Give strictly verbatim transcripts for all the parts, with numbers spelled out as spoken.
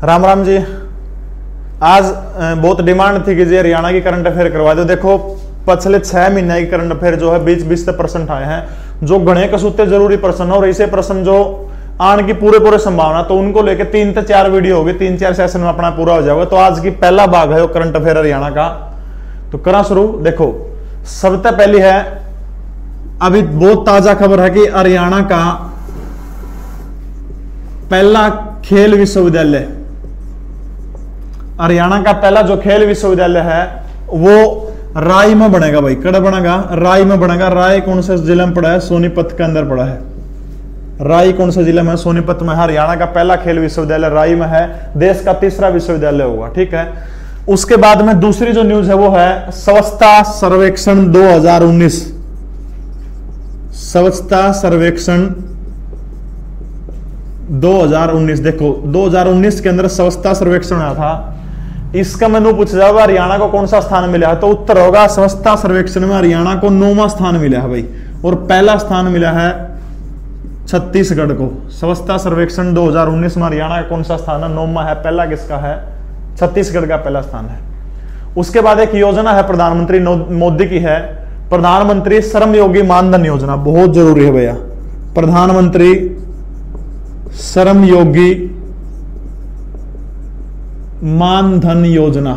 राम राम जी। आज बहुत डिमांड थी कि जी हरियाणा की करंट अफेयर करवा दो। देखो पिछले छह महीने की करंट अफेयर जो है बीस बीस परसेंट आए हैं, जो गणे कसूते जरूरी प्रश्न और ऐसे प्रश्न जो आने की पूरे पूरे संभावना, तो उनको लेके तीन से चार वीडियो होगी, तीन चार सेशन में अपना पूरा हो जाएगा। तो आज की पहला भाग है वो करंट अफेयर हरियाणा का, तो करा शुरू। देखो सबसे पहली है, अभी बहुत ताजा खबर है कि हरियाणा का पहला खेल विश्वविद्यालय, हरियाणा का पहला जो खेल विश्वविद्यालय है वो राय में बनेगा। भाई कड़ा बनेगा, राय में बनेगा। राय कौन से जिले में पड़ा है? सोनीपत के अंदर पड़ा है। राय कौन से जिले में? सोनीपत में। हरियाणा का पहला खेल विश्वविद्यालय राय में है, देश का तीसरा विश्वविद्यालय होगा। ठीक है। उसके बाद में दूसरी जो न्यूज है वो है स्वच्छता सर्वेक्षण दो हज़ार उन्नीस। स्वच्छता सर्वेक्षण दो हज़ार उन्नीस। देखो दो हज़ार उन्नीस के अंदर स्वच्छता सर्वेक्षण आया था। इसका मैंने पूछ जाएगा हरियाणा को कौन सा स्थान मिला है, तो उत्तर होगा स्वच्छता सर्वेक्षण में हरियाणा को नौवां स्थान मिला है भाई, और पहला स्थान मिला है छत्तीसगढ़ को। स्वच्छता सर्वेक्षण दो हज़ार उन्नीस में हरियाणा का कौन सा स्थान है? नौवां है। पहला किसका है? छत्तीसगढ़ का पहला स्थान है। उसके बाद एक योजना है प्रधानमंत्री मोदी की है, प्रधानमंत्री श्रम योगी मानधन योजना। बहुत जरूरी है भैया, प्रधानमंत्री श्रम योगी मानधन योजना।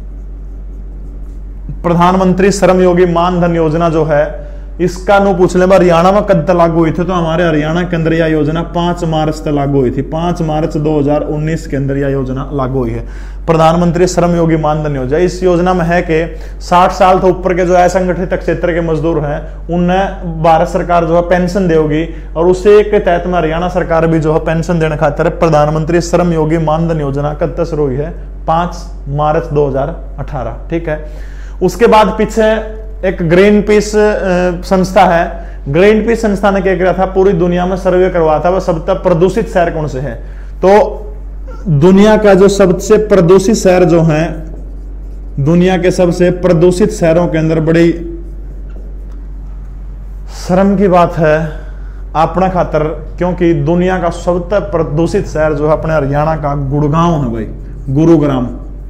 प्रधानमंत्री श्रम योगी मानधन योजना जो है, इसका नु पूछ ले हरियाणा में कब तक लागू हुई थी, तो हमारे हरियाणा के अंदर यह योजना पांच मार्च तक लागू हुई थी। पांच मार्च दो हज़ार उन्नीस के अंदर यह योजना लागू हुई है, प्रधानमंत्री श्रम योगी मानधन योजना। इस योजना में है कि साठ साल से ऊपर के जो असंगठित क्षेत्र के मजदूर हैं उन्हें भारत सरकार जो है पेंशन देगी, और उसी के तहत में हरियाणा सरकार भी जो है पेंशन देने खातिर प्रधानमंत्री श्रम योगी मानधन योजना कब तक शुरू हुई है? पांच मार्च दो हज़ार अठारह। ठीक है। उसके बाद पीछे एक ग्रीन पीस संस्था है, ग्रीन पीस संस्था ने क्या किया था, पूरी दुनिया में सर्वे करवाया था वह सबसे प्रदूषित शहर कौन से है। तो दुनिया का जो सबसे प्रदूषित शहर जो है, दुनिया के सबसे प्रदूषित शहरों के अंदर बड़ी शर्म की बात है अपना खातर, क्योंकि दुनिया का सबसे प्रदूषित शहर जो है अपने हरियाणा का गुड़गांव है भाई, गुरुग्राम।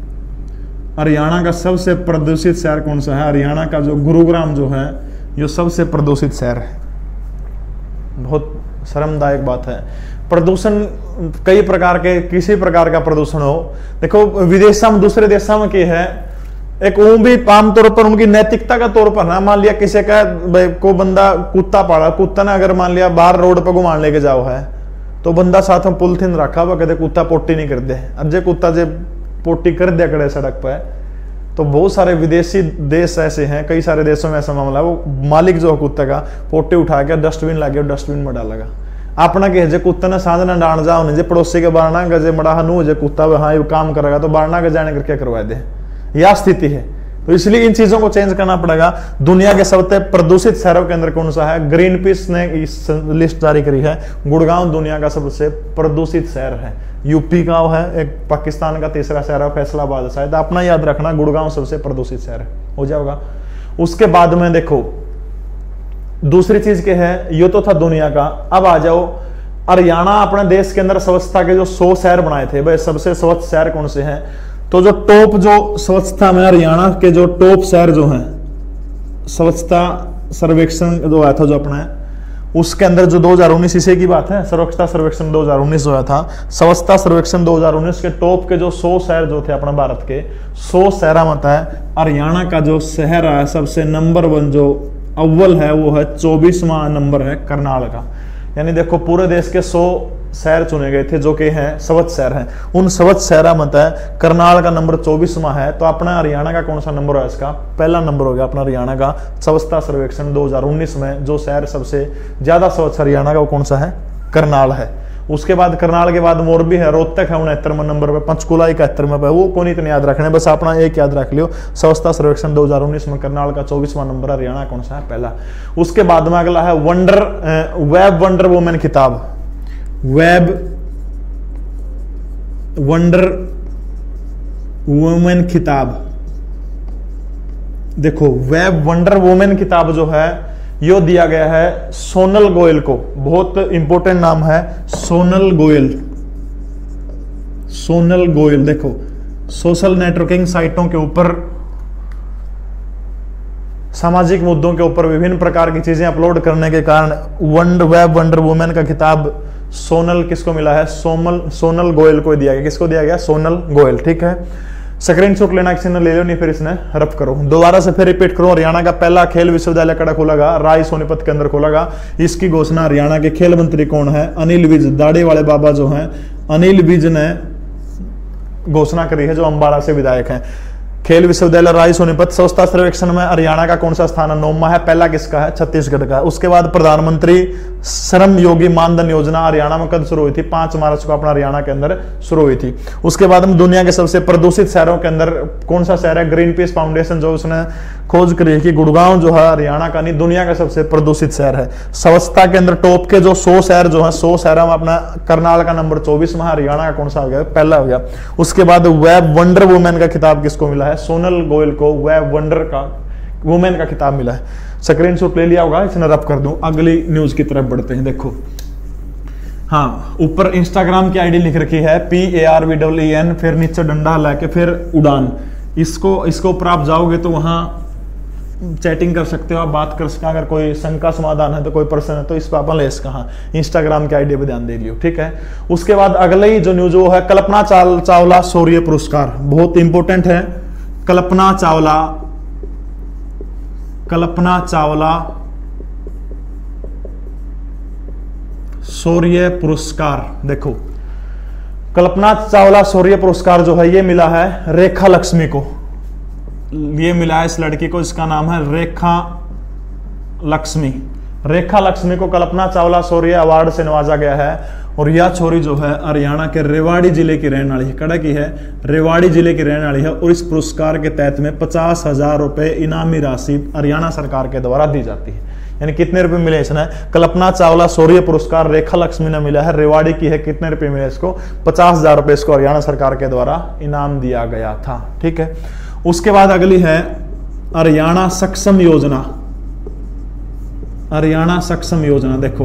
हरियाणा का सबसे प्रदूषित शहर कौन सा है? हरियाणा का जो गुरुग्राम जो है ये सबसे प्रदूषित शहर है। बहुत शर्मदायक बात है। प्रदूषण कई प्रकार के, किसी प्रकार का प्रदूषण हो, देखो विदेशों में दूसरे देशों में क्या है, एक वो भी आमतौर पर उनकी नैतिकता का तौर पर ना, मान लिया किसी का को बंदा कुत्ता पाला, कुत्ता ने अगर मान लिया बाहर रोड पर घुमान लेके जाओ है, तो बंदा साथ में पुलथिन रखा हुआ, कहते कुत्ता पोटी नहीं कर दे। अब जे कुत्ता जे पोटी कर दिया करे सड़क पर, तो बहुत सारे विदेशी देश ऐसे हैं, कई सारे देशों में ऐसा मामला है, वो मालिक जो है कुत्ते का पोटी उठा के डस्टबिन लाके डस्टबिन में डालेगा। अपना कहे जे कुत्ते ने साझ ना डाल जाओ नहीं, जे पड़ोसी के बारना गजे मड़ा हनु जे कुत्ता हाँ ये काम करेगा तो बारना के जाने करके करवा दे, यह स्थिति है। तो इसलिए इन चीजों को चेंज करना पड़ेगा। दुनिया के सबसे प्रदूषित शहरों के अंदर कौन सा है? ग्रीन पीस ने इस लिस्ट जारी करी है, गुड़गांव दुनिया का सबसे प्रदूषित शहर है। यूपी का है, एक पाकिस्तान का तीसरा शहर है फैसलाबाद शायद, अपना याद रखना गुड़गांव सबसे प्रदूषित शहर है, हो जाएगा। उसके बाद में देखो दूसरी चीज क्या है, ये तो था दुनिया का। अब आ जाओ हरियाणा अपने देश के अंदर स्वच्छता के जो सौ शहर बनाए थे भाई, सबसे स्वच्छ शहर कौन से हैं? तो जो टॉप जो स्वच्छता में हरियाणा के जो टॉप शहर जो हैं, स्वच्छता सर्वेक्षण जो आया था जो अपना है, उसके अंदर जो दो हज़ार उन्नीस इसी की बात है, स्वच्छता सर्वेक्षण दो हज़ार उन्नीस जो आया था, स्वच्छता सर्वेक्षण दो हज़ार उन्नीस के टॉप के जो सौ शहर जो थे अपने भारत के, सौ शहर मत है, हरियाणा का जो शहर है सबसे नंबर वन जो अव्वल है वो है चौबीसवां नंबर है करनाल का। यानी देखो पूरे देश के सौ शहर चुने गए थे जो कि हैं स्वच्छ शहर हैं, उन स्वच्छ शहर मत है करनाल का नंबर चौबीसवां है। तो अपना हरियाणा का कौन सा नंबर है? इसका पहला नंबर हो गया अपना हरियाणा का स्वच्छता सर्वेक्षण दो हज़ार उन्नीस में जो शहर सबसे ज्यादा स्वच्छ हरियाणा का वो कौन सा है? करनाल है। उसके बाद करनाल के बाद मोरबी है, रोहतक है उनहत्तरवें नंबर पे, पंचकुला इकहत्तरवें पे, वो कौन इतने याद रखने, बस अपना एक याद रख लियो, स्वच्छता सर्वेक्षण दो हज़ार उन्नीस में करनाल का चौबीसवां नंबर, हरियाणा कौन सा है? पहला। उसके बाद में अगला है वंडर वेब वंडर वुमेन खिताब, वेब वंडर वुमेन खिताब। देखो वेब वंडर वुमेन खिताब जो है यो दिया गया है सोनल गोयल को, बहुत इंपॉर्टेंट नाम है सोनल गोयल। सोनल गोयल। देखो सोशल नेटवर्किंग साइटों के ऊपर, सामाजिक मुद्दों के ऊपर विभिन्न प्रकार की चीजें अपलोड करने के कारण वंडर वेब वंडर वुमेन का खिताब सोनल किसको मिला है? सोमल सोनल गोयल को दिया गया। किसको दिया गया? सोनल गोयल। ठीक है, स्क्रीनशॉट लेना किसी ने ले लो, नहीं फिर इसने रफ करो। दोबारा से फिर रिपीट करो, हरियाणा का पहला खेल विश्वविद्यालय कड़ा खोलागा, राय सोनीपत के अंदर खोलागा। इसकी घोषणा हरियाणा के खेल मंत्री कौन है? अनिल विज, दाढ़ी वाले बाबा जो हैं अनिल विज ने घोषणा करी है, जो अंबाला से विधायक हैं। खेल विश्वविद्यालय राय सोनीपत। स्वच्छता सर्वेक्षण में हरियाणा का कौन सा स्थान है? नौवां है। पहला किसका है? छत्तीसगढ़ का है। उसके बाद प्रधानमंत्री श्रम योगी मानधन योजना हरियाणा में कब शुरू हुई थी? पांच मार्च को अपना हरियाणा के अंदर शुरू हुई थी। उसके बाद हम दुनिया के सबसे प्रदूषित शहरों के अंदर कौन सा शहर है? ग्रीन पीस फाउंडेशन जो उसने खोज करी है कि गुड़गांव जो है हरियाणा का नहीं दुनिया का सबसे प्रदूषित शहर है। स्वच्छता के अंदर टॉप के जो सौ शहर जो है, सौ शहरों में अपना करनाल का नंबर चौबीस में, हरियाणा का कौन सा हो गया? पहला हो गया। उसके बाद वेब वंडर वुमेन का खिताब किसको मिला है? सोनल गोयल को वेब वंडर का वुमेन का खिताब मिला है। स्क्रीनशॉट ले लिया होगा, इसने रब कर दूं। अगली न्यूज की तरफ बढ़ते हैं। देखो हाँ, ऊपर इंस्टाग्राम की आईडी लिख रखी है P A R V W N, फिर नीचे डंडा लाके फिर उड़ान। इसको इसको ऊपर आप जाओगे तो वहां चैटिंग कर सकते हो, आप बात कर सकते हो। अगर कोई शंका समाधान है तो कोई प्रश्न है तो इस पर अपन ले कहा इंस्टाग्राम की आईडी पे ध्यान दे लियो। ठीक है, उसके बाद अगले ही जो न्यूज वो है कल्पना चाव, चावला शौर्य पुरस्कार। बहुत इंपॉर्टेंट है। कल्पना चावला कल्पना चावला शौर्य पुरस्कार। देखो कल्पना चावला शौर्य पुरस्कार जो है ये मिला है रेखा लक्ष्मी को। ये मिला है इस लड़की को, इसका नाम है रेखा लक्ष्मी। रेखा लक्ष्मी को कल्पना चावला शौर्य अवार्ड से नवाजा गया है। और यह छोरी जो है हरियाणा के रेवाड़ी जिले की रहने वाली है। कड़ा की है? रेवाड़ी जिले की रहने वाली है। और इस पुरस्कार के तहत में पचास हजार रुपए इनामी राशि हरियाणा सरकार के द्वारा दी जाती है। यानी कितने रुपए मिले इसने? कल्पना चावला शौर्य पुरस्कार रेखा लक्ष्मी ने मिला है, रेवाड़ी की है। कितने रुपए मिले इसको? पचास हजार रुपए इसको हरियाणा सरकार के द्वारा इनाम दिया गया था। ठीक है, उसके बाद अगली है हरियाणा सक्षम योजना। हरियाणा सक्षम योजना देखो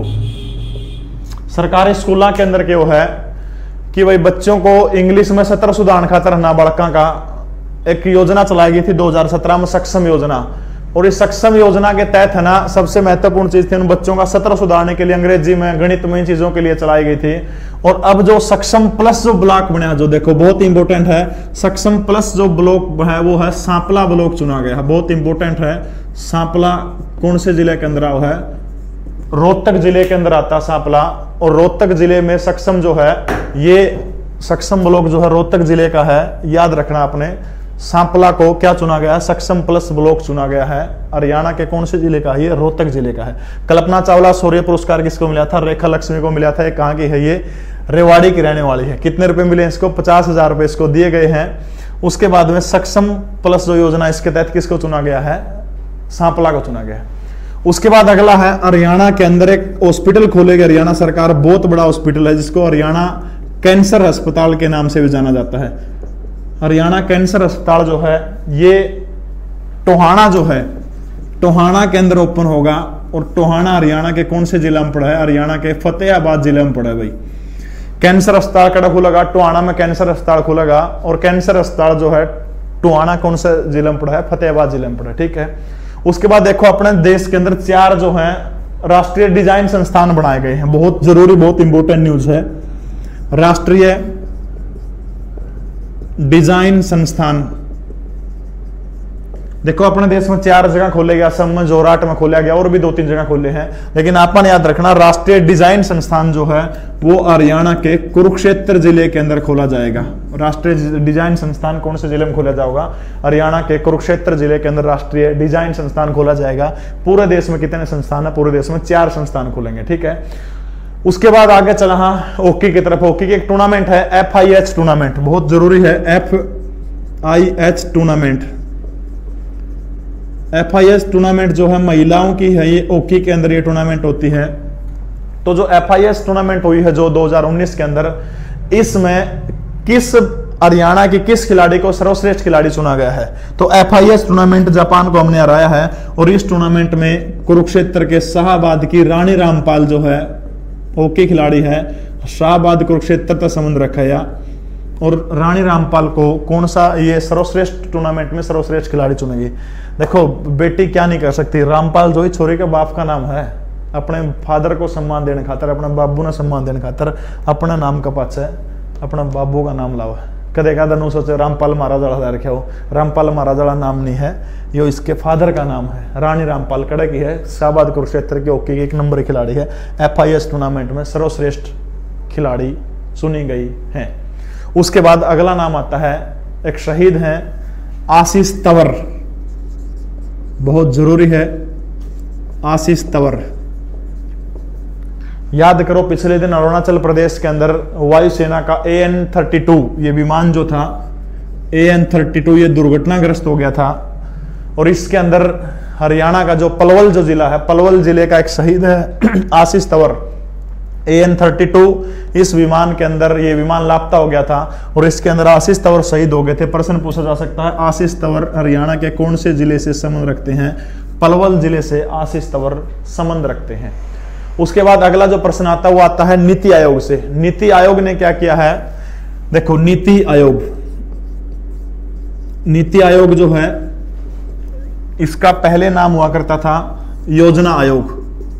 सरकारी स्कूलों के अंदर क्यों है कि भाई बच्चों को इंग्लिश में सत्र सुधार खातर नाबालिका का एक योजना चलाई गई थी दो हज़ार सत्रह में, सक्षम योजना। और इस सक्षम योजना के तहत है ना सबसे महत्वपूर्ण चीज थी उन बच्चों का सत्र सुधारने के लिए अंग्रेजी में, गणित में, इन चीजों के लिए चलाई गई थी। और अब जो सक्षम प्लस जो ब्लॉक बना जो देखो बहुत इंपॉर्टेंट है, सक्षम प्लस जो ब्लॉक है वो है सांपला ब्लॉक चुना गया है। बहुत इंपॉर्टेंट है। सांपला कौन से जिले के अंदर है? रोहतक जिले के अंदर आता सांपला। और रोहतक जिले में सक्षम जो है ये सक्षम ब्लॉक जो है रोहतक जिले का है। याद रखना आपने, सांपला को क्या चुना गया है? सक्षम प्लस ब्लॉक चुना गया है। हरियाणा के कौन से जिले का है? ये रोहतक जिले का है। कल्पना चावला शौर्य पुरस्कार किसको मिला था? रेखा लक्ष्मी को मिला था। ये कहाँ की है? ये रेवाड़ी की रहने वाली है। कितने रुपए मिले इसको? पचास हजार रुपए इसको दिए गए हैं। उसके बाद में सक्षम प्लस जो योजना इसके तहत किसको चुना गया है? सांपला को चुना गया है। उसके बाद अगला है हरियाणा के अंदर एक हॉस्पिटल खोलेगी हरियाणा सरकार। बहुत बड़ा हॉस्पिटल है जिसको हरियाणा कैंसर अस्पताल के नाम से भी जाना जाता है। हरियाणा कैंसर अस्पताल जो है ये टोहाना जो है टोहाना के अंदर ओपन होगा। और टोहाना हरियाणा के कौन से जिला में पड़ा है? हरियाणा के फतेहाबाद जिले में पड़ा है भाई। कैंसर अस्पताल कड़ा खुलेगा? टोहाना में कैंसर अस्पताल खुलेगा। और कैंसर अस्पताल जो है टोहाना कौन से जिले में पड़ा है? फतेहाबाद जिले में पड़ा है। ठीक है, उसके बाद देखो अपने देश के अंदर चार जो है राष्ट्रीय डिजाइन संस्थान बनाए गए हैं। बहुत जरूरी, बहुत इंपॉर्टेंट न्यूज है। राष्ट्रीय डिजाइन संस्थान देखो अपने देश में चार जगह खोले गया। असम में, जोरहाट में खोला गया और भी दो तीन जगह खोले हैं। लेकिन आपने याद रखना राष्ट्रीय डिजाइन संस्थान जो है वो हरियाणा के कुरुक्षेत्र जिले के अंदर खोला जाएगा। राष्ट्रीय डिजाइन संस्थान कौन से जिले में खोला जाएगा? हरियाणा के कुरुक्षेत्र जिले के अंदर राष्ट्रीय डिजाइन संस्थान खोला जाएगा। पूरे देश में कितने संस्थान है? पूरे देश में चार संस्थान खोलेंगे। ठीक है, उसके बाद आगे चला हाँ हॉकी की तरफ। हॉकी की एक टूर्नामेंट है एफ आई एच टूर्नामेंट, बहुत जरूरी है। F I H tournament F I H tournament जो है महिलाओं की है। ये हॉकी के अंदर ये टूर्नामेंट होती है। तो जो एफ आई एच टूर्नामेंट हुई है जो दो हज़ार उन्नीस के अंदर, इसमें किस हरियाणा की किस खिलाड़ी को सर्वश्रेष्ठ खिलाड़ी चुना गया है? तो F I H tournament Japan को हमने हराया है। और इस टूर्नामेंट में कुरुक्षेत्र के शाहबाद की रानी रामपाल जो है हॉकी खिलाड़ी है। शाहबाद कुरुक्षेत्र तक समुद्र रखा या और रानी रामपाल को कौन सा ये सर्वश्रेष्ठ टूर्नामेंट में सर्वश्रेष्ठ खिलाड़ी चुनेगी। देखो बेटी क्या नहीं कर सकती, रामपाल जो ही छोरी के बाप का नाम है, अपने फादर को सम्मान देने खातर, अपने बाबू ने सम्मान देने खातर अपना नाम का पाछे अपना बाबू का नाम लावा। कदे का दनु सोचे रामपाल महाराजा रखे हो, रामपाल महाराजा नाम नहीं है, यो इसके फादर का नाम है। रानी रामपाल कड़े की है, शाहबाद कुरुक्षेत्र की हॉकी की एक नंबर खिलाड़ी है, एफ आई एस टूर्नामेंट में सर्वश्रेष्ठ खिलाड़ी चुनी गई है। उसके बाद अगला नाम आता है, एक शहीद हैं आशीष तंवर, बहुत जरूरी है आशीष तंवर। याद करो पिछले दिन अरुणाचल प्रदेश के अंदर वायुसेना का ए एन थर्टी टू ये विमान जो था ए एन थर्टी टू ये दुर्घटनाग्रस्त हो गया था, और इसके अंदर हरियाणा का जो पलवल जो जिला है, पलवल जिले का एक शहीद है Ashish Tanwar. A N thirty two इस विमान के अंदर ये विमान लापता हो गया था और इसके अंदर आशीष तंवर शहीद हो गए थे। प्रश्न पूछा जा सकता है आशीष तंवर हरियाणा के कौन से जिले से संबंध रखते हैं? पलवल जिले से आशीष तंवर संबंध रखते हैं। उसके बाद अगला जो प्रश्न आता है वो आता है नीति आयोग से। नीति आयोग ने क्या किया है? देखो नीति आयोग, नीति आयोग जो है इसका पहले नाम हुआ करता था योजना आयोग।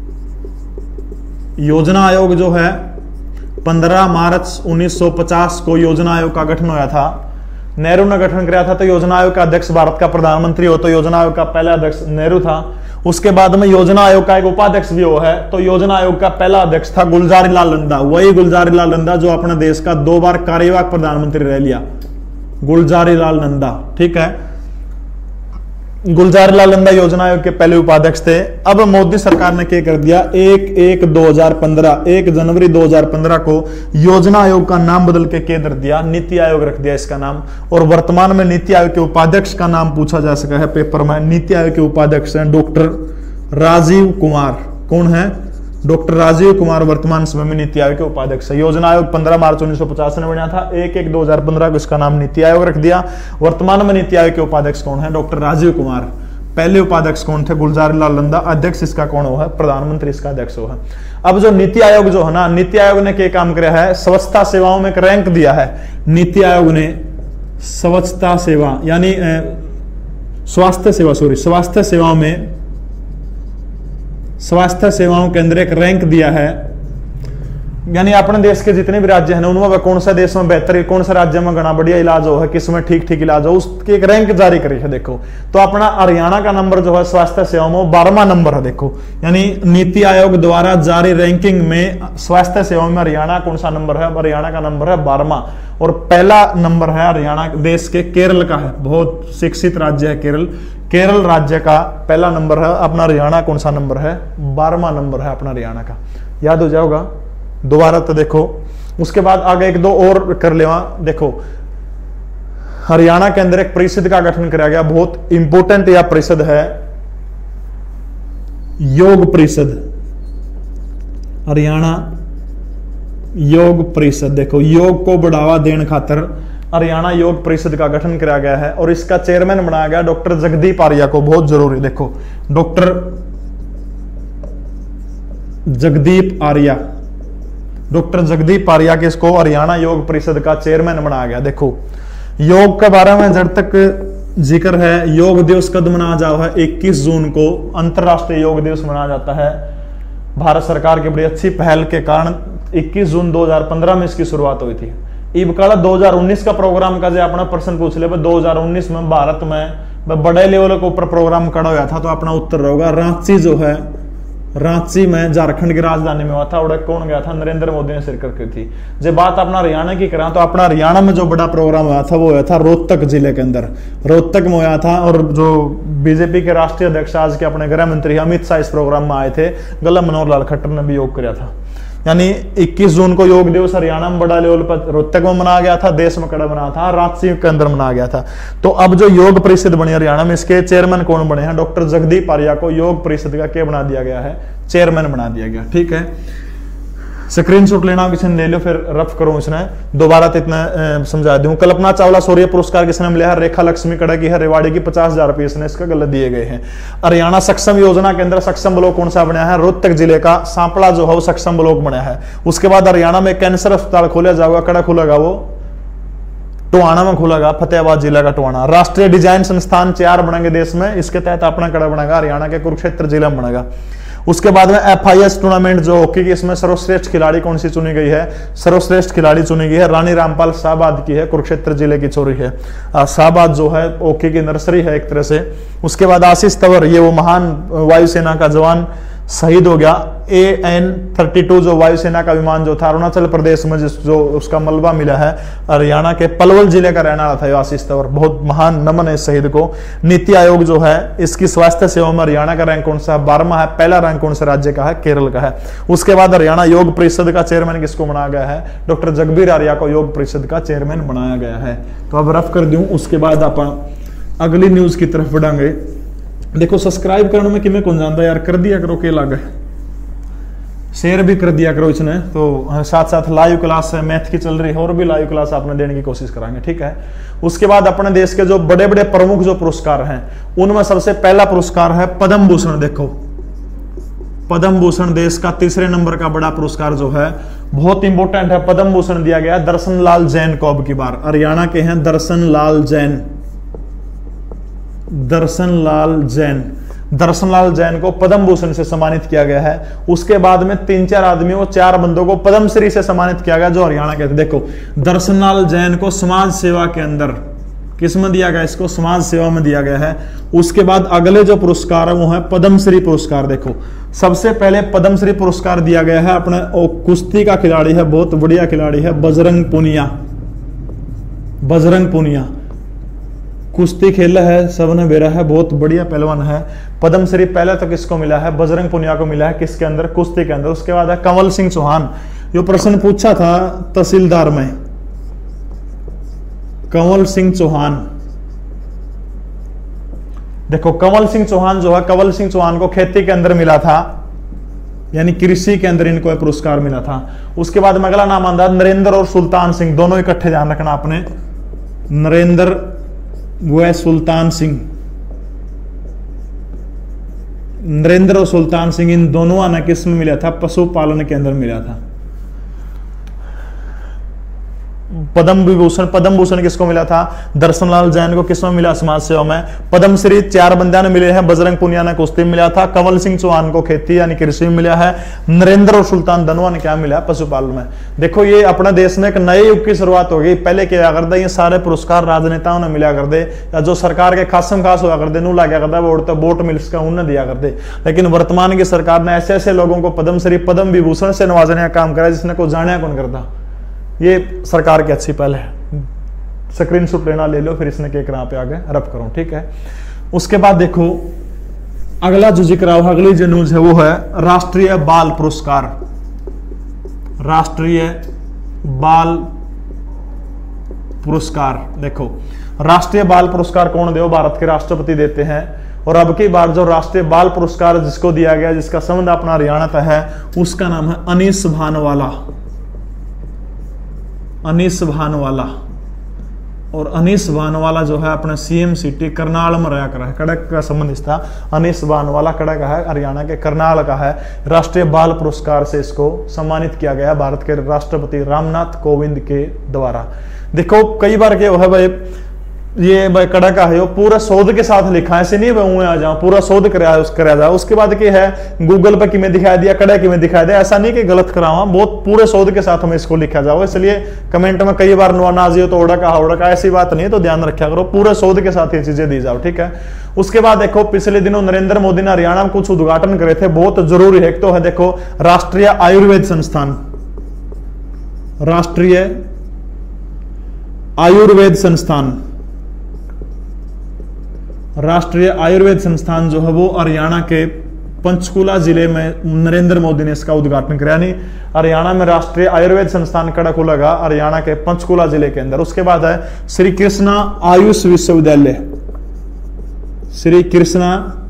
योजना आयोग जो है पंद्रह मार्च उन्नीस सौ पचास को योजना आयोग का गठन हुआ था। नेहरू ने गठन किया था, तो योजना आयोग का अध्यक्ष भारत का प्रधानमंत्री हो, तो योजना आयोग का पहला अध्यक्ष नेहरू था। उसके बाद में योजना आयोग का एक उपाध्यक्ष भी वो है, तो योजना आयोग का पहला अध्यक्ष था गुलजारी लाल नंदा। वही गुलजारी लाल नंदा जो अपने देश का दो बार कार्यवाहक प्रधानमंत्री रह लिया, गुलजारी लाल नंदा। ठीक है, गुलजारी लाल नंदा योजना आयोग के पहले उपाध्यक्ष थे। अब मोदी सरकार ने क्या कर दिया, एक एक दो हजार पंद्रह एक जनवरी दो हजार पंद्रह को योजना आयोग का नाम बदल के क्या कर दिया, नीति आयोग रख दिया इसका नाम। और वर्तमान में नीति आयोग के उपाध्यक्ष का नाम पूछा जा सका है पेपर में। नीति आयोग के उपाध्यक्ष हैं डॉक्टर राजीव कुमार। कौन है? डॉक्टर राजीव कुमार वर्तमान समय में नीति आयोग के उपाध्यक्ष है। योजना आयोग पंद्रह मार्च उन्नीस सौ पचास में बना था, एक एक दो हजार पंद्रह को इसका नाम नीति आयोग रख दिया। वर्तमान में नीति आयोग के उपाध्यक्ष कौन है? डॉक्टर राजीव कुमार। पहले उपाध्यक्ष कौन थे? गुलजारी लाल नंदा। अध्यक्ष इसका कौन हो है? प्रधानमंत्री इसका अध्यक्ष हो है। अब जो नीति आयोग जो है ना, नीति आयोग ने क्या काम किया है, स्वच्छता सेवाओं में एक रैंक दिया है। नीति आयोग ने स्वच्छता सेवा यानी स्वास्थ्य सेवा सॉरी स्वास्थ्य सेवाओं में स्वास्थ्य सेवाओं के अंदर एक रैंक दिया है। यानी अपने देश के जितने भी राज्य हैं उनमें कौन सा देश में बेहतर, कौन सा राज्य में घना बढ़िया इलाज हो है, किसमें ठीक ठीक इलाज हो, उसकी एक रैंक जारी करी है। देखो तो अपना हरियाणा का नंबर जो है स्वास्थ्य सेवाओं में बारहवां नंबर है। देखो यानी नीति आयोग द्वारा जारी रैंकिंग में स्वास्थ्य सेवाओं में हरियाणा कौन सा नंबर है? हरियाणा का नंबर है बारहवां। और पहला नंबर है हरियाणा देश के केरल का है, बहुत शिक्षित राज्य है केरल। केरल राज्य का पहला नंबर है, अपना हरियाणा कौन सा नंबर है? बारहवां नंबर है अपना हरियाणा का। याद हो जाओगा दोबारा तो देखो। उसके बाद आगे एक दो और कर लेवा। देखो हरियाणा के अंदर एक परिषद का गठन किया गया, बहुत इंपोर्टेंट यह परिषद है योग परिषद, हरियाणा योग परिषद। देखो योग को बढ़ावा देने खातर हरियाणा योग परिषद का गठन किया गया है और इसका चेयरमैन बनाया गया डॉक्टर जगदीप आर्या को। बहुत जरूरी, देखो डॉक्टर जगदीप आर्या, डॉक्टर जगदीप आर्या के इसको हरियाणा योग परिषद का चेयरमैन बनाया गया। देखो योग के बारे में जब तक जिक्र है, योग दिवस कब मनाया जाता है? इक्कीस जून को अंतरराष्ट्रीय योग दिवस मनाया जाता है। भारत सरकार की बड़ी अच्छी पहल के कारण इक्कीस जून दो हजार पंद्रह में इसकी शुरुआत हुई थी। इब काला दो हजार उन्नीस का प्रोग्राम का जो अपना प्रश्न पूछ ले, दो हजार उन्नीस में भारत में बड़े लेवल के ऊपर प्रोग्राम खड़ा हुआ था, तो अपना उत्तर होगा रांची जो है, रांची में झारखंड की राजधानी में हुआ था। और कौन गया था? नरेंद्र मोदी ने शिरकत की थी। जब बात अपना हरियाणा की करा तो अपना हरियाणा में जो बड़ा प्रोग्राम हुआ था वो हुआ था रोहतक जिले के अंदर, रोहतक में हुआ था। और जो बीजेपी के राष्ट्रीय अध्यक्ष आज के अपने गृह मंत्री अमित शाह इस प्रोग्राम में आए थे। गला मनोहर लाल खट्टर ने भी योग किया था। यानी इक्कीस जून को योग दिवस हरियाणा में बड़ा लेवल पर रोहतक में मनाया गया था, देश में कड़ा मनाया था, रांची के अंदर मनाया गया था। तो अब जो योग परिषद बनी हरियाणा में, इसके चेयरमैन कौन बने हैं? डॉक्टर जगदीप आर्या को योग परिषद का क्या बना दिया गया है? चेयरमैन बना दिया गया। ठीक है, स्क्रीनशॉट लेना किसी ने ले लो, फिर रफ करो इसने दोबारा तो इतना समझा दूं। कल्पना चावला शौर्य पुरस्कार किसने मिला है? रेखा लक्ष्मी कड़ा की है रेवाड़ी की, पचास हजार रुपये इसने इसका गलत दिए गए हैं। हरियाणा सक्षम योजना के अंदर सक्षम ब्लॉक कौन सा बना है? रोहतक जिले का सांपला जो है वो सक्षम ब्लॉक बना है। उसके बाद हरियाणा में कैंसर अस्पताल खोला जाएगा, कड़ा खुलेगा वो टोहाना में खुलेगा, फतेहाबाद जिला का टोहाना। राष्ट्रीय डिजाइन संस्थान चार बनेंगे देश में, इसके तहत अपना कड़ा बनेगा हरियाणा के कुरुक्षेत्र जिला में बनेगा। उसके बाद में एफ आई एस टूर्नामेंट जो हॉकी की, इसमें सर्वश्रेष्ठ खिलाड़ी कौन सी चुनी गई है? सर्वश्रेष्ठ खिलाड़ी चुनी गई है रानी रामपाल शाहबाद की है, कुरुक्षेत्र जिले की छोरी है। शाहबाद जो है हॉकी की नर्सरी है एक तरह से। उसके बाद आशीष तंवर, ये वो महान वायुसेना का जवान शहीद हो गया। ए एन थर्टी टू जो वायुसेना का विमान जो था अरुणाचल प्रदेश में जिस जो उसका मलबा मिला है, हरियाणा के पलवल जिले का रहने वाला था आशीष तंवर, बहुत महान नमन है इस शहीद को। नीति आयोग जो है इसकी स्वास्थ्य सेवा में हरियाणा का रैंक कौन सा है? बारहवां है। पहला रैंक कौन सा राज्य का है? केरल का है। उसके बाद हरियाणा योग परिषद का चेयरमैन किसको बनाया गया है? डॉक्टर जगबीर आर्या को योग परिषद का चेयरमैन बनाया गया है। तो अब रफ कर दूं, उसके बाद अपन अगली न्यूज की तरफ बढ़ांगे। देखो सब्सक्राइब करने में किमें कौन जानता यार, कर दिया करो के लागे, शेयर भी कर दिया करो इसने। तो साथ साथ लाइव क्लास है मैथ की चल रही है, और भी लाइव क्लास आपने देने की कोशिश कराएंगे, ठीक है। उसके बाद अपने देश के जो बड़े बड़े प्रमुख जो पुरस्कार हैं उनमें सबसे पहला पुरस्कार है पद्म भूषण। देखो पद्म भूषण देश का तीसरे नंबर का बड़ा पुरस्कार जो है बहुत इंपॉर्टेंट है, पद्म भूषण दिया गया दर्शन लाल जैन को। अब की बार हरियाणा के हैं दर्शन लाल जैन, दर्शन लाल जैन, दर्शन लाल जैन को पद्म भूषण से सम्मानित किया गया है। उसके बाद में तीन चार आदमियों, चार बंदों को पद्मश्री से सम्मानित किया गया जो हरियाणा के थे। देखो दर्शन लाल जैन को समाज सेवा के अंदर किस में दिया गया? इसको समाज सेवा में दिया गया है। उसके बाद अगले जो पुरस्कार है वो है पद्मश्री पुरस्कार। देखो सबसे पहले पद्मश्री पुरस्कार दिया गया है अपने कुश्ती का खिलाड़ी है, बहुत बढ़िया खिलाड़ी है, बजरंग पुनिया। बजरंग पुनिया कुश्ती खेला है, सबने बेरा है, बहुत बढ़िया पहलवान है। पद्मश्री पहले तो किसको मिला है? बजरंग पुनिया को मिला है। किसके अंदर? कुश्ती के अंदर। उसके बाद है कंवल सिंह चौहान, जो प्रश्न पूछा था तहसीलदार में, कंवल सिंह चौहान। देखो कंवल सिंह चौहान जो है, कंवल सिंह चौहान को खेती के अंदर मिला था, यानी कृषि के अंदर इनको पुरस्कार मिला था। उसके बाद में अगला नाम आता है नरेंद्र और सुल्तान सिंह, दोनों इकट्ठे ध्यान रखना आपने, नरेंद्र व सुल्तान सिंह। नरेंद्र और सुल्तान सिंह इन दोनों ने किस में मिला था? पशुपालन के अंदर मिला था। पद्म विभूषण, पद्म भूषण किसको मिला था? दर्शन लाल जैन को। किसमें मिला? समाज सेवा में। पद्मश्री चार बंदे ने मिले हैं, बजरंग पुनिया ने कुश्ती में मिला था, कंवल सिंह चौहान को खेती यानी कृषि में मिला है, नरेंद्र और सुल्तान धनवा ने क्या मिला? पशुपालन में। देखो ये अपने देश में एक नए युग की शुरुआत हो गई। पहले क्या करते ये सारे पुरस्कार राजनेताओं ने मिला करते, या जो सरकार के खासम खास हुआ करते नू ला क्या करता वो तो बोट मिल्स का उन्हें दिया करते। लेकिन वर्तमान की सरकार ने ऐसे ऐसे लोगों को पद्मश्री पद्म विभूषण से नवाजने का काम करा जिसने को जाने कौन करता। ये सरकार की अच्छी पहल है। स्क्रीनशॉट लेना ले लो, फिर इसने के करा पे आगे रब करो, ठीक है। उसके बाद देखो अगला जो जिक्र हुआ, अगली जो न्यूज है वो है राष्ट्रीय बाल पुरस्कार। राष्ट्रीय बाल पुरस्कार। देखो राष्ट्रीय बाल पुरस्कार कौन दे? भारत के राष्ट्रपति देते हैं। और अब की बार जो राष्ट्रीय बाल पुरस्कार जिसको दिया गया, जिसका संबंध अपना हरियाणा का है, उसका नाम है अनीस भानवाला। अनीस भानवाला। और अनीस भानवाला जो है अपने सीएम सिटी करनाल में रहा करा है, कड़क का संबंध था। अनीस भानवाला कड़क है, हरियाणा के करनाल का है। राष्ट्रीय बाल पुरस्कार से इसको सम्मानित किया गया भारत के राष्ट्रपति रामनाथ कोविंद के द्वारा। देखो कई बार क्या है भाई, ये भाई कड़ा का है, पूरा शोध के साथ लिखा है, ऐसे नहीं भाई आ जाओ पूरा शोध कराया करा जाए। उसके बाद क्या है गूगल पे किमें दिखाई दिया, कड़ा किमें दिखाई दिया, ऐसा नहीं कि गलत करावा, बहुत पूरे शोध के साथ हमें इसको लिखा जाओ। इसलिए कमेंट में कई बार नाजी हो तो ओड़ा का हावड़ा का, ऐसी बात नहीं है, तो ध्यान रखा करो, पूरे शोध के साथ ये चीजें दी जाओ, ठीक है। उसके बाद देखो पिछले दिनों नरेंद्र मोदी ने हरियाणा में कुछ उद्घाटन करे थे, बहुत जरूरी है। एक तो है देखो राष्ट्रीय आयुर्वेद संस्थान, राष्ट्रीय आयुर्वेद संस्थान, राष्ट्रीय आयुर्वेद संस्थान जो है वो हरियाणा के पंचकुला जिले में नरेंद्र मोदी ने इसका उद्घाटन किया। यानी हरियाणा में राष्ट्रीय आयुर्वेद संस्थान कड़ा खुलेगा हरियाणा के पंचकुला जिले के अंदर। उसके बाद है श्री कृष्णा आयुष विश्वविद्यालय, श्री कृष्णा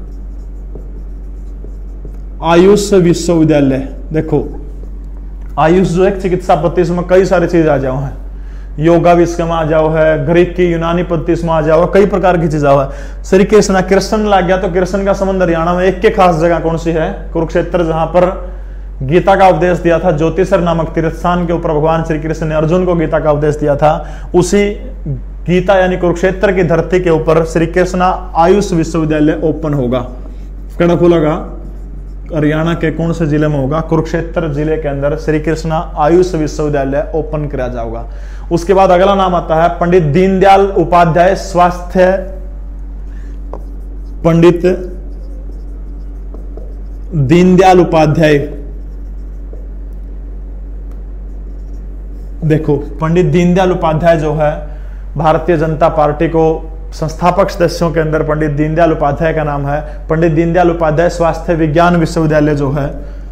आयुष विश्वविद्यालय। देखो आयुष जो एक चिकित्सा पद्धति, इसमें कई सारी चीज आ जाओ है, योगा भी इसमें आ जाओ है, ग्रीक की यूनानी पद्धति इसमें आ जाओ, कई प्रकार की चीजें है। श्री कृष्ण कृष्ण लग गया तो कृष्ण का संबंध हरियाणा में एक के खास जगह कौन सी है? कुरुक्षेत्र, जहां पर गीता का उपदेश दिया था। ज्योतिषर नामक तीर्थस्थान के ऊपर भगवान श्री कृष्ण ने अर्जुन को गीता का उपदेश दिया था। उसी गीता यानी कुरुक्षेत्र की धरती के ऊपर श्री कृष्ण आयुष विश्वविद्यालय ओपन होगा। कड़ा खुलेगा, हरियाणा के कौन से जिले में होगा? कुरुक्षेत्र जिले के अंदर श्री कृष्ण आयुष विश्वविद्यालय ओपन किया जाएगा। उसके बाद अगला नाम आता है पंडित दीनदयाल उपाध्याय स्वास्थ्य, पंडित दीनदयाल उपाध्याय, देखो पंडित दीनदयाल उपाध्याय जो है भारतीय जनता पार्टी को संस्थापक सदस्यों के अंदर पंडित दीनदयाल उपाध्याय का नाम है। पंडित दीनदयाल उपाध्याय स्वास्थ्य विज्ञान विश्वविद्यालय जो है,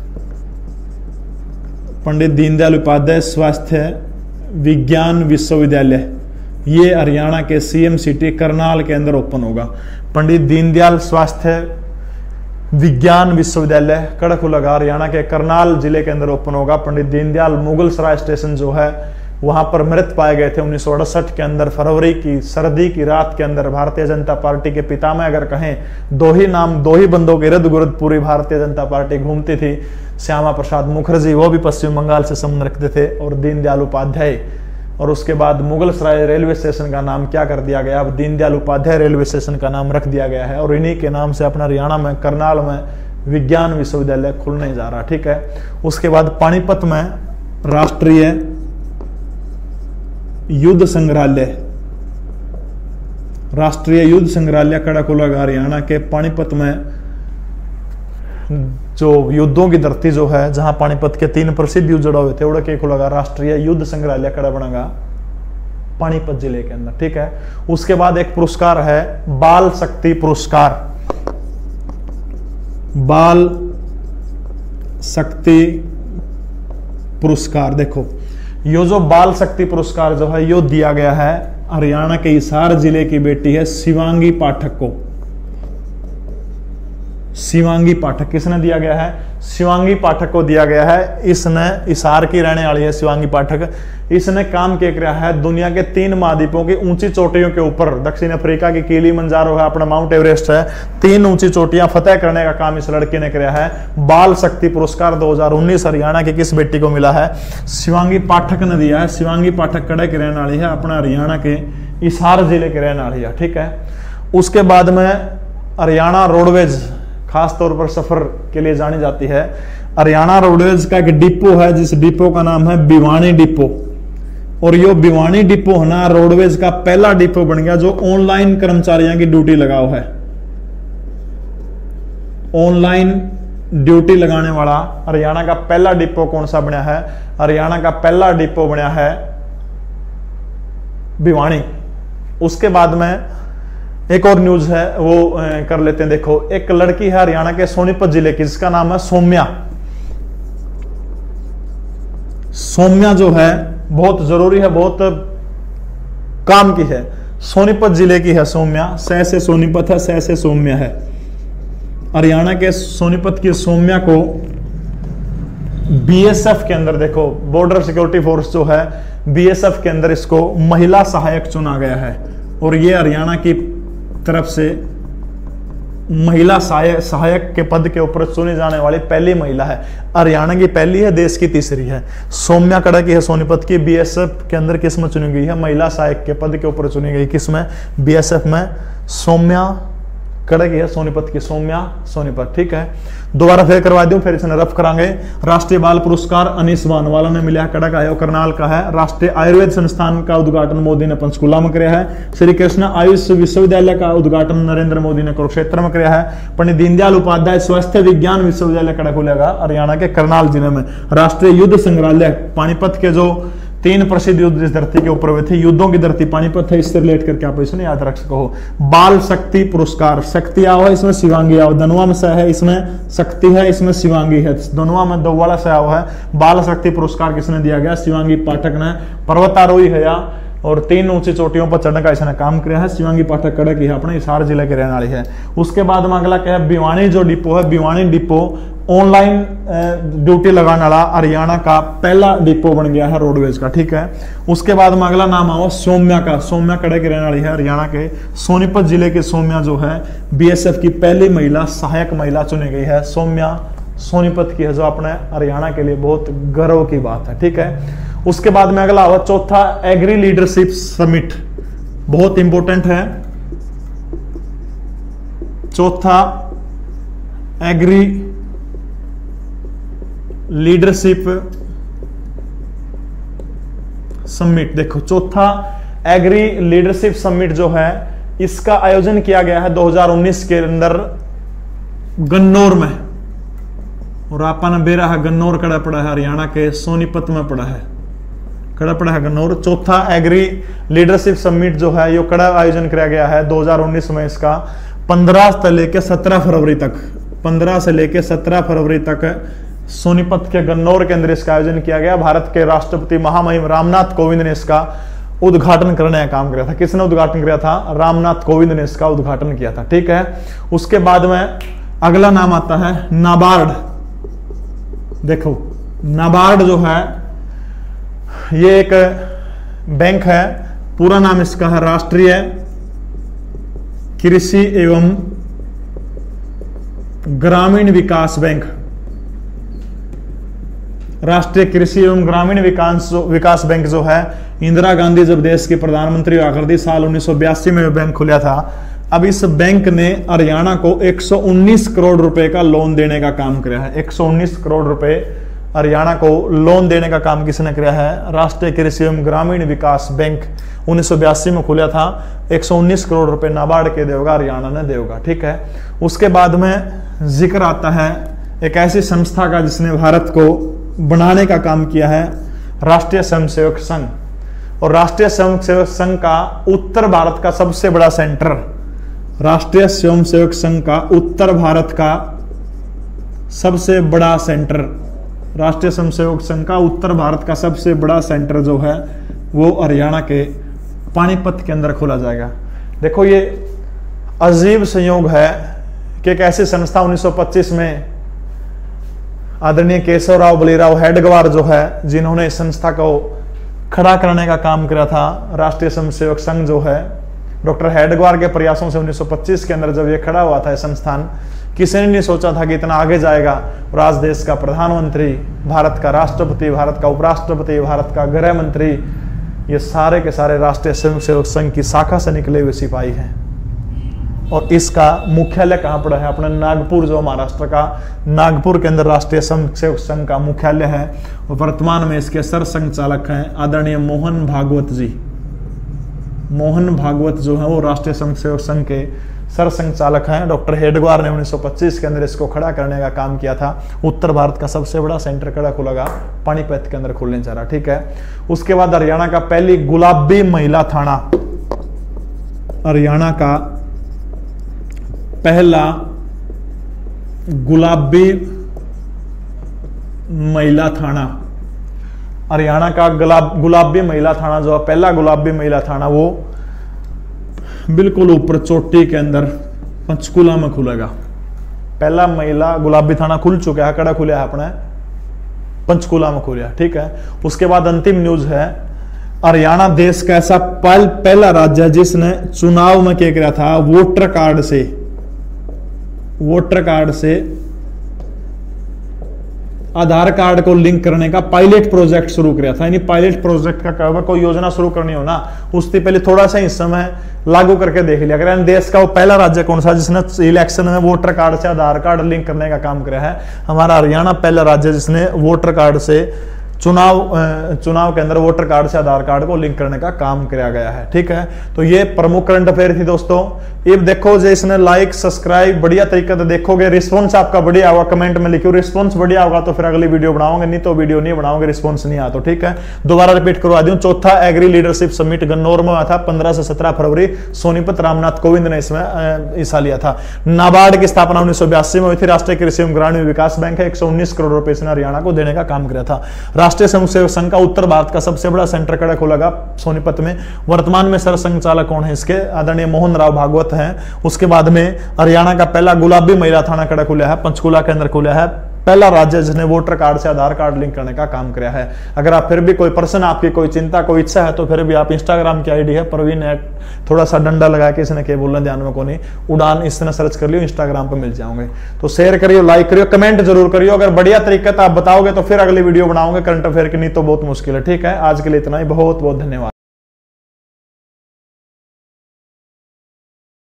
पंडित दीनदयाल उपाध्याय स्वास्थ्य विज्ञान विश्वविद्यालय, ये हरियाणा के सीएम सिटी करनाल के अंदर ओपन होगा। पंडित दीनदयाल स्वास्थ्य विज्ञान विश्वविद्यालय कड़क लगा हरियाणा के करनाल जिले के अंदर ओपन होगा। पंडित दीनदयाल मुगल सराय स्टेशन जो है वहां पर मृत पाए गए थे उन्नीस सौ अड़सठ के अंदर, फरवरी की सर्दी की रात के अंदर। भारतीय जनता पार्टी के पिता में अगर कहें, दो ही नाम, दो ही बंदों के इर्द गिर्द पूरी भारतीय जनता पार्टी घूमती थी। श्यामा प्रसाद मुखर्जी, वो भी पश्चिम बंगाल से संबंध रखते थे, और दीनदयाल उपाध्याय। और उसके बाद मुगल सराय रेलवे स्टेशन का नाम क्या कर दिया गया? अब दीनदयाल उपाध्याय रेलवे स्टेशन का नाम रख दिया गया है। और इन्हीं के नाम से अपना हरियाणा में करनाल में विज्ञान विश्वविद्यालय खुलने जा रहा, ठीक है। उसके बाद पानीपत में राष्ट्रीय युद्ध संग्रहालय, राष्ट्रीय युद्ध संग्रहालय कड़ा खुलेगा हरियाणा के पानीपत में। जो युद्धों की धरती जो है, जहां पानीपत के तीन प्रसिद्ध युद्ध जुड़े हुए थे, उड़ा के खुलेगा राष्ट्रीय युद्ध संग्रहालय कड़ा बनेगा पानीपत जिले के अंदर, ठीक है। उसके बाद एक पुरस्कार है बाल शक्ति पुरस्कार, बाल शक्ति पुरस्कार। देखो यो जो बाल शक्ति पुरस्कार जो है यो दिया गया है हरियाणा के हिसार जिले की बेटी है शिवांगी पाठक को। शिवांगी पाठक किसने दिया गया है? शिवांगी पाठक को दिया गया है। इसने हिसार की रहने वाली है शिवांगी पाठक। इसने काम किया किया है दुनिया के तीन महाद्वीपों की ऊंची चोटियों के ऊपर। दक्षिण अफ्रीका की किलिमंजारो है, अपना माउंट एवरेस्ट है, तीन ऊंची चोटियां फतेह करने का काम इस लड़की ने किया है। बाल शक्ति पुरस्कार दो हज़ार उन्नीस हरियाणा की किस बेटी को मिला है? शिवांगी पाठक ने दिया है। शिवांगी पाठक कड़े की रहने वाली है, अपना हरियाणा के हिसार जिले के रहने वाली है, ठीक है। उसके बाद में हरियाणा रोडवेज खास तौर पर सफर के लिए जानी जाती है। हरियाणा रोडवेज का एक डिपो है, जिस डिपो का नाम है भिवानी डिपो। और यो भिवानी डिपो है ना, रोडवेज का पहला डिपो बन गया जो ऑनलाइन कर्मचारियों की ड्यूटी लगाओ है। ऑनलाइन ड्यूटी लगाने वाला हरियाणा का पहला डिपो कौन सा बना है? हरियाणा का पहला डिपो बना है भिवानी। उसके बाद में एक और न्यूज है वो कर लेते हैं। देखो एक लड़की है हरियाणा के सोनीपत जिले की, जिसका नाम है सौम्या। सौम्या जो है बहुत जरूरी है, बहुत काम की है। सोनीपत जिले की है सौम्या। सह से सोनीपत है, सह से सौम्या है। हरियाणा के सोनीपत की सौम्या को बीएसएफ के अंदर, देखो बॉर्डर सिक्योरिटी फोर्स जो है बीएसएफ के अंदर, इसको महिला सहायक चुना गया है। और ये हरियाणा की तरफ से महिला सहायक के पद के ऊपर चुनी जाने वाली पहली महिला है। हरियाणा की पहली है, देश की तीसरी है। सौम्या कड़ा की है सोनीपत की, बीएसएफ के अंदर किस में चुनी गई है? महिला सहायक के पद के ऊपर चुनी गई। किस में? बीएसएफ में। सौम्या कड़ा की है सोनीपत की, सौम्या सोनीपत, ठीक है। दोबारा फिर करवा दूं, फिर इसने रफ करांगे। राष्ट्रीय बाल पुरस्कार अनीस वानवाला ने मिला, कड़ा का है और करनाल का है। राष्ट्रीय आयुर्वेद संस्थान का उद्घाटन मोदी ने पंचकुला में किया है। श्री कृष्ण आयुष विश्वविद्यालय का उद्घाटन नरेंद्र मोदी ने कुरुक्षेत्र में किया है। पंडित दीनदयाल उपाध्याय स्वास्थ्य विज्ञान विश्वविद्यालय कड़ा खुलेगा हरियाणा के करनाल जिले में। राष्ट्रीय युद्ध संग्रहालय पानीपत के जो तीन प्रसिद्ध युद्ध इस धरती के ऊपर हुए थे, युद्धों की धरती पानीपत है, इससे रिलेट करके आप इसे याद रख सको। बाल शक्ति पुरस्कार, शक्ति आओ है इसमें शिवांगी आओ, धनुआ में स है इसमें शक्ति है, इसमें शिवांगी है। धनुआ में दो वाला से आओ है। बाल शक्ति पुरस्कार किसने दिया गया? शिवांगी पाठक ने। पर्वतारोही है या और तीन ऊंची चोटियों पर चढ़ने का इसने काम किया है। शिवांगी पाठक कड़ा की है, अपने हिसार जिले के रहने वाली है। उसके बाद में अगला क्या है? भिवानी जो डिपो है, भिवानी डिपो ऑनलाइन ड्यूटी लगाने वाला हरियाणा का पहला डिपो बन गया है रोडवेज का, ठीक है। उसके बाद में अगला नाम आओ सौम्या का। सौम्या कड़े की रहने वाली है, हरियाणा के सोनीपत जिले के सौम्या जो है बीएसएफ की पहली महिला सहायक महिला चुनी गई है। सौम्या सोनीपत की है, जो अपने हरियाणा के लिए बहुत गर्व की बात है। ठीक है, उसके बाद में अगला हुआ चौथा एग्री लीडरशिप समिट, बहुत इंपॉर्टेंट है। चौथा एग्री लीडरशिप समिट, देखो चौथा एग्री लीडरशिप समिट जो है इसका आयोजन किया गया है दो हज़ार उन्नीस के अंदर गन्नौर में, और आपने बेरा है गन्नौर कड़ा पड़ा है हरियाणा के सोनीपत में पड़ा है, कड़ा पड़ा है गन्नौर। चौथा एग्री लीडरशिप समिट जो है ये कड़ा आयोजन किया गया है दो हज़ार उन्नीस में, इसका पंद्रह से लेकर सत्रह फरवरी तक, पंद्रह से लेकर सत्रह फरवरी तक सोनीपत के गन्नौर के अंदर इसका आयोजन किया गया। भारत के राष्ट्रपति महामहिम रामनाथ कोविंद ने इसका उद्घाटन करने का काम किया था। किसने उद्घाटन किया था? रामनाथ कोविंद ने इसका उद्घाटन किया था। ठीक है, उसके बाद में अगला नाम आता है नाबार्ड। देखो नाबार्ड जो है ये एक बैंक है, पूरा नाम इसका है राष्ट्रीय कृषि एवं ग्रामीण विकास बैंक। राष्ट्रीय कृषि एवं ग्रामीण विकास विकास बैंक जो है इंदिरा गांधी जब देश की प्रधानमंत्री हुआ करती साल उन्नीस सौ बयासी में बैंक खुला था। अब इस बैंक ने हरियाणा को एक सौ उन्नीस करोड़ रुपए का लोन देने का काम किया है। एक सौ उन्नीस करोड़ रुपए हरियाणा को लोन देने का काम किसने किया है? राष्ट्रीय कृषि एवं ग्रामीण विकास बैंक उन्नीस सौ बयासी में खुला था। एक सौ उन्नीस करोड़ रुपए नाबार्ड के देगा, हरियाणा ने देगा। ठीक है, उसके बाद में जिक्र आता है एक ऐसी संस्था का जिसने भारत को बनाने का काम किया है, राष्ट्रीय स्वयंसेवक संघ। और राष्ट्रीय स्वयंसेवक संघ का उत्तर भारत का सबसे बड़ा सेंटर, राष्ट्रीय स्वयंसेवक संघ का उत्तर भारत का सबसे बड़ा सेंटर, राष्ट्रीय स्वयंसेवक संघ का उत्तर भारत का सबसे बड़ा सेंटर जो है वो हरियाणा के पानीपत के अंदर खोला जाएगा। देखो ये अजीब संयोग है कि एक ऐसी संस्था उन्नीस सौ पच्चीस में आदरणीय केशव राव बलीराव हेडगवार जो है, जिन्होंने इस संस्था को खड़ा करने का काम किया था, राष्ट्रीय स्वयंसेवक संघ जो है, डॉक्टर हेडगवार के प्रयासों से उन्नीस सौ पच्चीस के अंदर जब ये खड़ा हुआ था ये संस्थान, किसी ने नहीं सोचा था कि इतना आगे जाएगा और आज देश का प्रधानमंत्री, भारत का राष्ट्रपति, भारत का उपराष्ट्रपति, भारत का गृह मंत्री, ये सारे के सारे राष्ट्रीय स्वयंसेवक संघ की शाखा से निकले हुए सिपाही हैं। और इसका मुख्यालय कहाँ पड़ा है? अपने नागपुर, जो महाराष्ट्र का नागपुर के अंदर राष्ट्रीय स्वयंसेवक संघ का मुख्यालय है। और वर्तमान में इसके सर संचालक हैं आदरणीय मोहन भागवत जी। मोहन भागवत जो है वो राष्ट्रीय स्वयंसेवक संघ के सर संचालक हैं। डॉक्टर हेडगवार ने उन्नीस सौ पच्चीस के अंदर इसको खड़ा करने का काम किया था। उत्तर भारत का सबसे बड़ा सेंटर खड़ा खुलेगा पानीपत के अंदर खुलने जा रहा। ठीक है, उसके बाद हरियाणा का पहली गुलाबी महिला थाना, हरियाणा का पहला गुलाबी महिला थाना, हरियाणा का गुलाब गुलाबी महिला थाना जो है पहला गुलाबी महिला थाना, वो बिल्कुल ऊपर चोटी के अंदर पंचकूला में खुलेगा। पहला महिला गुलाबी थाना खुल चुका है, कड़ा खुला है अपने पंचकूला में खुला। ठीक है, उसके बाद अंतिम न्यूज है, हरियाणा देश का ऐसा पहला राज्य जिसने चुनाव में क्या किया था, वोटर कार्ड से वोटर कार्ड से आधार कार्ड को लिंक करने का पायलट प्रोजेक्ट शुरू किया था। यानी पायलट प्रोजेक्ट का क्या होगा, कोई योजना शुरू करनी हो ना, उससे पहले थोड़ा सा इस समय लागू करके देख लिया करें। देश का वो पहला राज्य कौन सा जिसने इलेक्शन में वोटर कार्ड से आधार कार्ड लिंक करने का काम किया है? हमारा हरियाणा पहला राज्य जिसने वोटर कार्ड से चुनाव चुनाव के अंदर वोटर कार्ड से आधार कार्ड को लिंक करने का काम किया गया है। ठीक है, तो ये प्रमुख करंट अफेयर थी दोस्तों। ये देखो जो इसने लाइक सब्सक्राइब बढ़िया तरीके से देखोगे, रिस्पॉन्स आपका बढ़िया होगा, कमेंट में लिखो रिस्पॉन्स बढ़िया होगा तो फिर अगली वीडियो बनाओगे, नहीं तो वीडियो नहीं बनाओगे, रिस्पॉन्स नहीं आता। ठीक है, दोबारा रिपीट करवा दूं, चौथा एग्री लीडरशिप समिट गन्नौर में हुआ था पंद्रह से सत्रह फरवरी, सोनीपत रामनाथ कोविंद ने इसमें हिस्सा लिया था। नाबार्ड की स्थापना उन्नीस सौ बयासी में हुई थी। राष्ट्रीय कृषि एवं ग्रामीण विकास बैंक है, एक सौ उन्नीस करोड़ रुपए इसने हरियाणा को देने का काम किया था। राष्ट्रीय स्वयंसेवक संघ का उत्तर भारत का सबसे बड़ा सेंटर कड़ा खुलेगा सोनीपत में। वर्तमान में सर संचालक कौन है इसके? आदरणीय मोहन राव भागवत हैं। उसके बाद में हरियाणा का पहला गुलाबी महिला थाना कड़ा खुला है, पंचकूला के अंदर खुला है। पहला राज्य जिसने वोटर कार्ड से आधार कार्ड लिंक करने का काम किया है। अगर आप फिर भी कोई पर्सन, आपकी कोई चिंता, कोई इच्छा है, तो फिर भी आप इंस्टाग्राम की आईडी है प्रवीण एट, थोड़ा सा डंडा लगा के, इसने क्या बोलना ध्यान में को नहीं, उड़ान, इस तरह सर्च कर लियो, इंस्टाग्राम पर मिल जाओगे। तो शेयर करियो, लाइक करियो, कमेंट जरूर करियो। अगर बढ़िया तरीका आप बताओगे तो फिर अगली वीडियो बनाओगे करंट अफेयर की, नहीं तो बहुत मुश्किल है। ठीक है, आज के लिए इतना ही, बहुत बहुत धन्यवाद।